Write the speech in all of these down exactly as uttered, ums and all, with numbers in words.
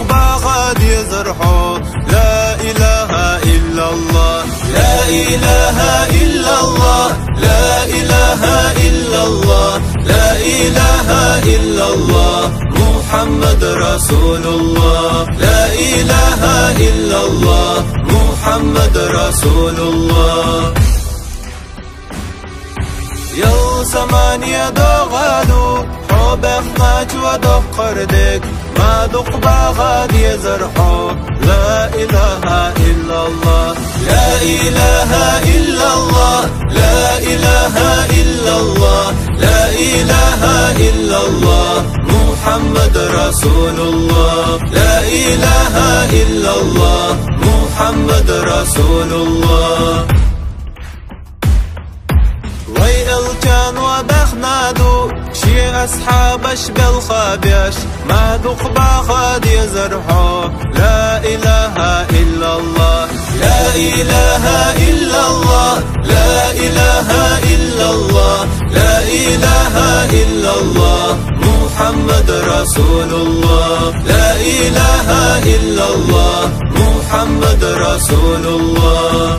دقبا غادي زرحو لا إله إلا الله لا إله إلا الله لا إله إلا الله لا إله إلا الله محمد رسول الله لا إله إلا الله محمد رسول الله يو ثمانية دغادو حبخنا جوا قردك ما دقبا غادي زرحو لا إله إلا الله لا إله إلا الله لا إله إلا الله لا إله إلا الله محمد رسول الله لا إله إلا الله محمد رسول الله ويلجان وبخنادو شي أصحابش بالخابيش ما دقبا غادي زرحو لا إله إلا الله لا إله إلا الله لا إله إلا الله لا إله إلا الله محمد رسول الله لا إله إلا الله محمد رسول الله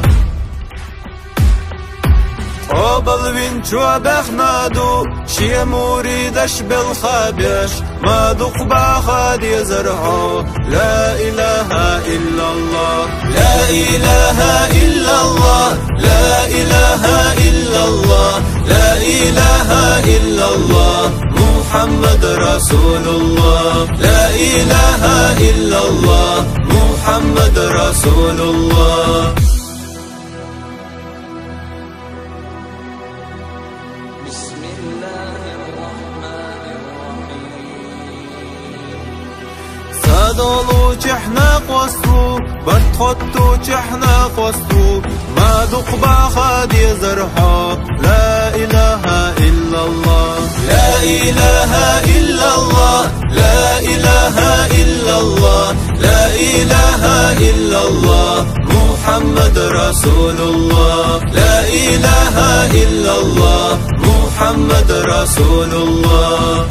قبل وينشو بخنادو شي مريدش بالخابش ما دقبا غادي زرحو لا إله إلا الله لا إله إلا الله لا إله إلا الله لا إله إلا الله محمد رسول الله لا إله إلا الله محمد رسول الله صدلو جحنا قوستو برتخطو جحنا قوستو ما دقبا غادي زرحو لا إله إلا الله لا إله إلا الله لا إله إلا الله لا إله إلا الله محمد رسول الله لا إله إلا الله محمد رسول الله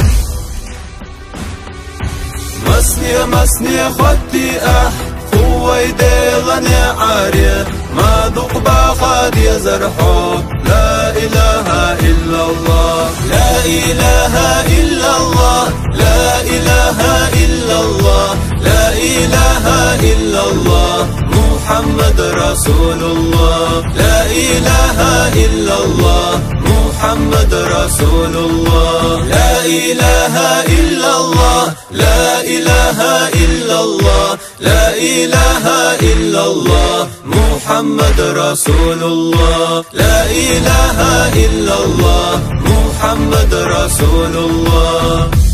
مسني مسني خدي أح خوي ديغني عارية ما دقبا غادي زرحو لا إله إلا الله لا إله إلا الله لا إله إلا الله لا إله إلا الله محمد رسول الله لا إله إلا الله محمد رسول الله لا إله إلا الله لا إله إلا الله لا إله إلا الله محمد رسول الله لا إله إلا الله محمد رسول الله